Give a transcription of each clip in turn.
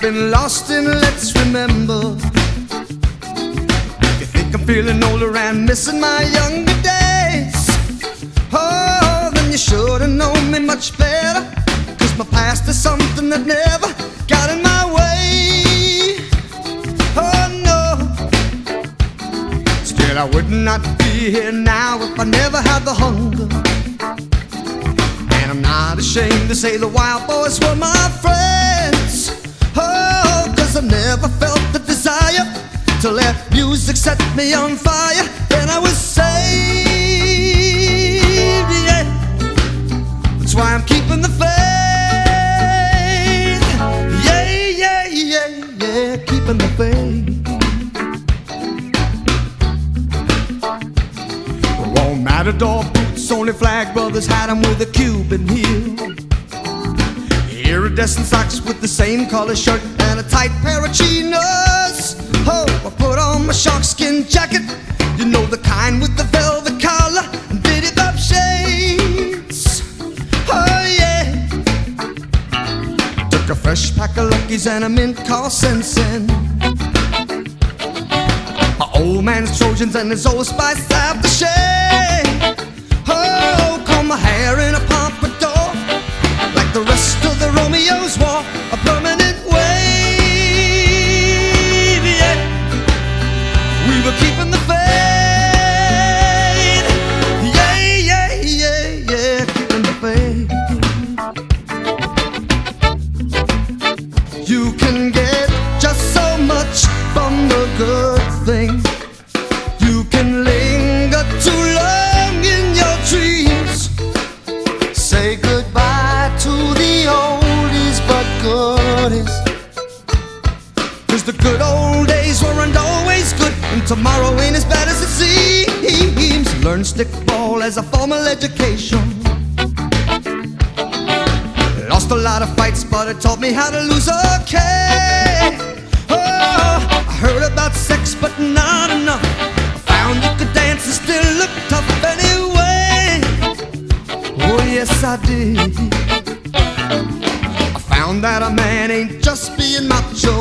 been lost in let's remember. If you think I'm feeling older and missing my younger days, oh, then you should've known me much better. 'Cause my past is something that never got in my way. Oh no, still I would not be here now if I never had the hunger. And I'm not ashamed to say the wild boys were my friends. Oh, 'cause I never felt the desire to let music set me on fire. Then I was saved, yeah. That's why I'm keeping the faith. Yeah, yeah, yeah, yeah, keeping the faith. Won't matador boots, only flag brothers had them with a Cuban heel. Iridescent socks with the same color shirt and a tight pair of chinos. Oh, I put on my sharkskin jacket, you know, the kind with the velvet collar and fitted up shades. Oh yeah, took a fresh pack of Luckies and a mint called Sensen. My old man's Trojans and his old Spice aftershave. Oh, comb my hair in a pompadour, like the rest of the Romeos wore a permanent wave. Yeah, we were keeping the faith. Yeah, yeah, yeah, yeah, keeping the faith. You can get just so much from the good thing. You can linger too long in your dreams. Say goodbye to the oldies but goodies. 'Cause the good old days weren't always good, and tomorrow ain't as bad as it seems. Learned stickball as a formal education. Lost a lot of fights, but it taught me how to lose okay. Oh, I heard about sex, but not enough. I found you could dance and still look tough anyway. Oh yes, I did. I found that a man ain't just being macho.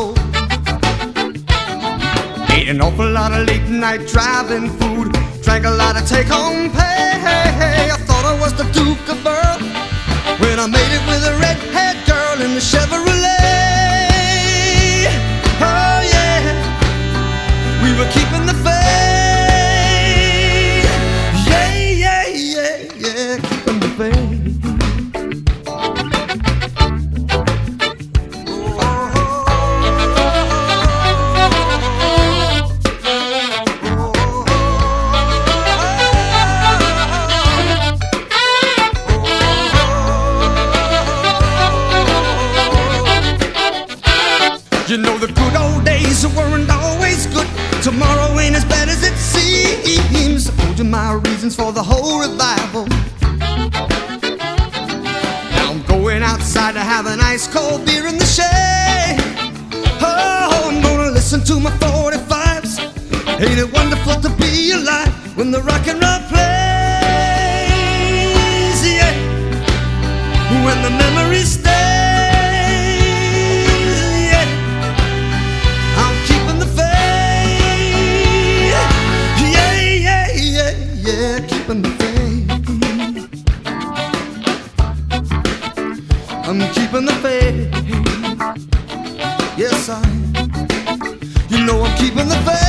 Ate an awful lot of late night driving food, drank a lot of take-home pay. I thought I was the Duke of Earl when I made it with a red-haired girl in the Chevrolet. Oh yeah, we were keeping the faith. Yeah, yeah, yeah, yeah, keeping the faith. You know, the good old days weren't always good. Tomorrow ain't as bad as it seems. I told you my reasons for the whole revival. Now I'm going outside to have an ice cold beer in the shade. Oh, I'm gonna listen to my 45s. Ain't it wonderful to be alive when the rock and roll plays? Yeah, when the memories stay. Keeping the faith. I'm keeping the faith. Yes, I. You know I'm keeping the faith.